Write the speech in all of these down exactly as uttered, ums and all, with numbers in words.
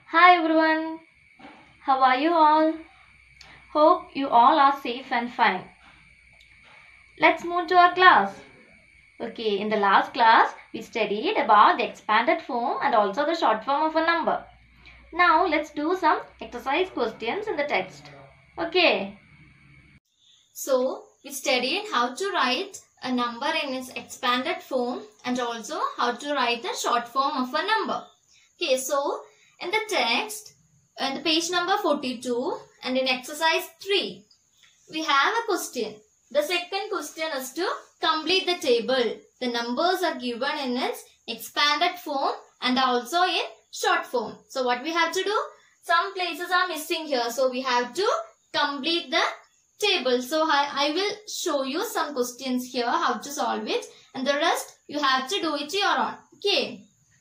Hi everyone, how are you all? Hope you all are safe and fine. Let's move to our class. Okay, in the last class, we studied about the expanded form and also the short form of a number. Now, let's do some exercise questions in the text. Okay. So, we studied how to write a number in its expanded form and also how to write the short form of a number. Okay, so in the text, in the page number forty-two and in exercise three, we have a question. The second question is to complete the table. The numbers are given in its expanded form and also in short form. So what we have to do? Some places are missing here. So we have to complete the table. So I, I will show you some questions here how to solve it, and the rest you have to do it your own. Okay.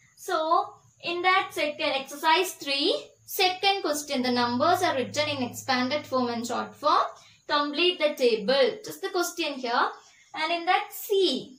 So in that second exercise three, second question, the numbers are written in expanded form and short form. Complete the table. Just the question here. And in that C,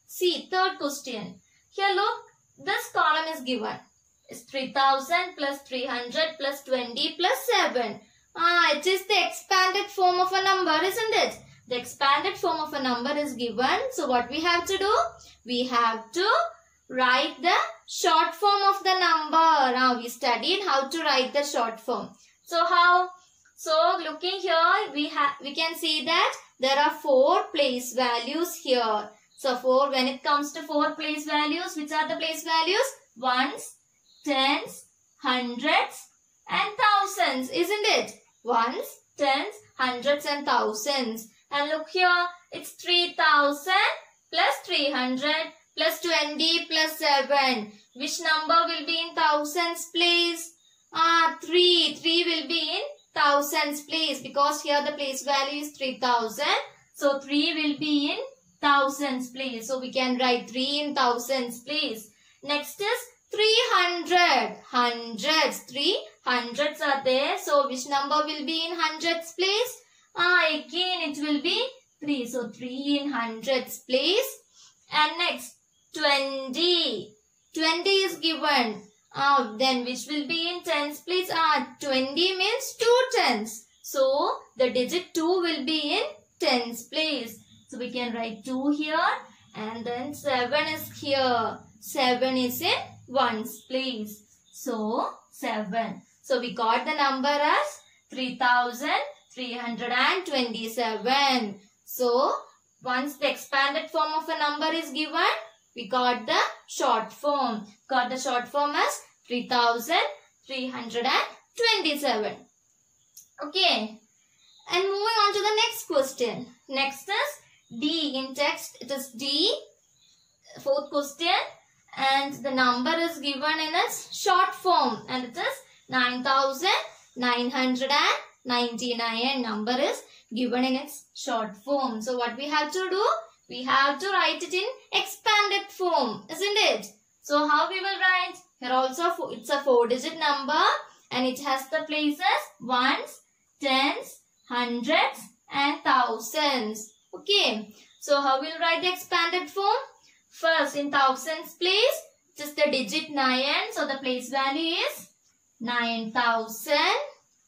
C, third question. Here look, this column is given. It's three thousand plus three hundred plus twenty plus seven. Ah, it is the expanded form of a number, isn't it? The expanded form of a number is given. So what we have to do? We have to write the short form of the number. Now we studied how to write the short form. So how? So looking here, we have we can see that there are four place values here. So for when it comes to four place values, which are the place values? Ones, tens, hundreds and thousands, isn't it? Ones, tens, hundreds and thousands. And look here, it's three thousand plus three hundred plus twenty plus seven. Which number will be in thousands place? Ah, three. three will be in thousands place because here the place value is three thousand. So three will be in thousands place. So we can write three in thousands place. Next is three hundred. Hundreds. three hundreds are there. So which number will be in hundreds place? Ah, again it will be three. So three in hundreds place. And next twenty. twenty is given. Ah, then which will be in tens place? Ah, twenty means two tens. So the digit two will be in tens place. So we can write two here, and then seven is here. seven is in ones place. So seven. So we got the number as three thousand three hundred twenty-seven. So once the expanded form of a number is given, we got the short form. Got the short form as three thousand three hundred twenty-seven. Okay. And moving on to the next question. Next is D. In text, it is D. Fourth question. And the number is given in its short form. And it is nine thousand nine hundred ninety-nine. Number is given in its short form. So what we have to do? We have to write it in expanded form, isn't it? So how we will write? Here also it's a four digit number and it has the places ones, tens, hundreds and thousands. Okay. So how we will write the expanded form? First in thousands place, just the digit nine. So the place value is nine thousand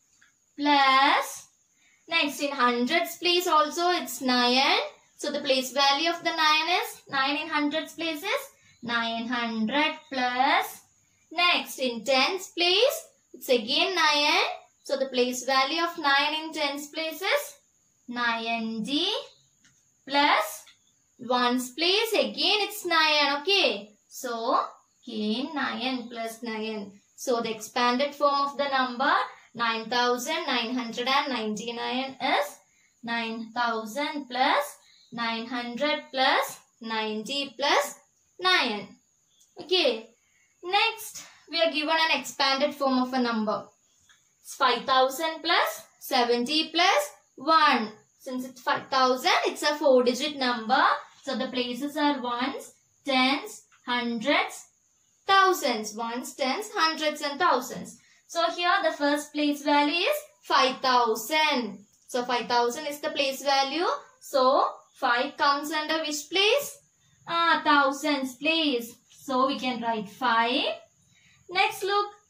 plus. Next in hundreds place also it's nine. So the place value of the nine is nine in hundreds place is nine hundred plus. Next in tens place it's again nine. So the place value of nine in tens place is ninety plus ones place again it's nine. Okay. So again nine plus nine. So the expanded form of the number nine thousand nine hundred ninety-nine is nine thousand plus nine hundred plus ninety plus nine. Okay. Next, we are given an expanded form of a number. It's five thousand plus seventy plus one. Since it's five thousand, it's a four digit number. So the places are ones, tens, hundreds, thousands. Ones, tens, hundreds and thousands. So here the first place value is five thousand. So five thousand is the place value. So five comes under which place? Ah, thousands place. So we can write five. Next look,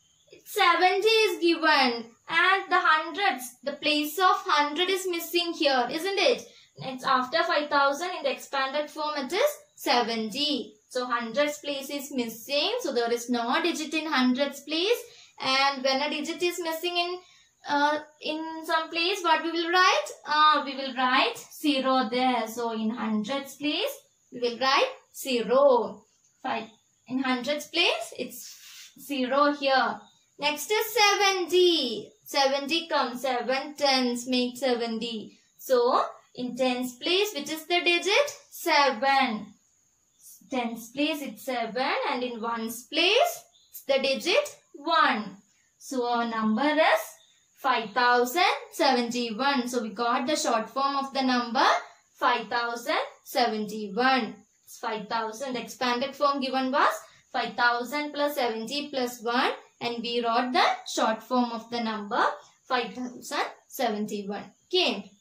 seventy is given and the hundreds, the place of one hundred is missing here, isn't it? It's after five thousand in the expanded form it is seventy. So hundreds place is missing. So there is no digit in hundreds place. And when a digit is missing in uh, in some place, what we will write? Uh, we will write zero there. So in hundreds place, we will write zero. Five. In hundreds place, it's zero here. Next is seventy. seventy comes. seven tens make seventy. So in tens place, which is the digit? seven. Tens place, it's seven. And in ones place, it's the digit one. So our number is five thousand seventy-one. So we got the short form of the number five thousand seventy-one. It's five thousand. The expanded form given was five thousand plus seventy plus one. And we wrote the short form of the number five thousand seventy-one. Okay.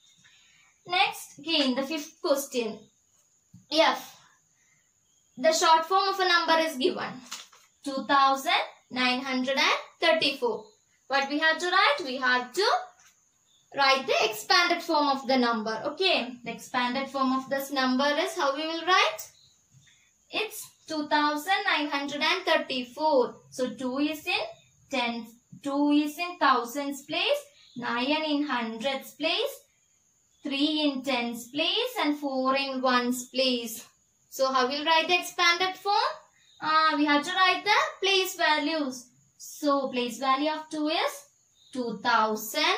Next, again the fifth question. F. The short form of a number is given. two thousand nine hundred thirty-four. What we have to write? We have to write the expanded form of the number. Okay. The expanded form of this number is how we will write? It's two thousand nine hundred thirty-four. So two is in tens, two is in thousands place, nine in hundreds place, three in tens place and four in ones place. So how we'll write the expanded form? Uh, we have to write the place values. So place value of two is two thousand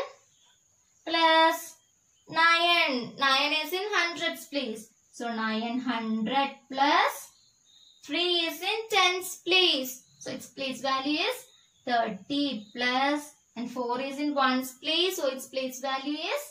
plus nine. nine is in hundreds place. So nine hundred plus three is in tens place. So its place value is thirty plus and four is in ones place. So its place value is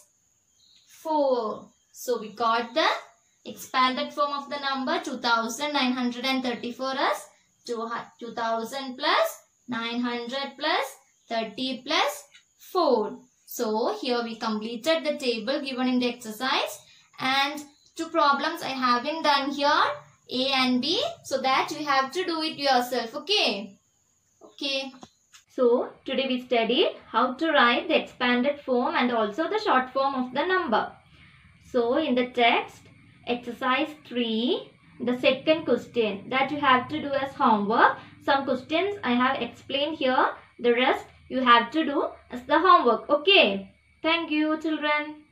four. So we got the expanded form of the number two thousand nine hundred thirty-four as two thousand plus nine hundred plus thirty plus four. So here we completed the table given in the exercise, and two problems I haven't done here, A and B, so that you have to do it yourself. Okay. Okay. So today we studied how to write the expanded form and also the short form of the number. So in the text, exercise three, the second question that you have to do as homework. Some questions I have explained here. The rest you have to do as the homework. Okay. Thank you, children.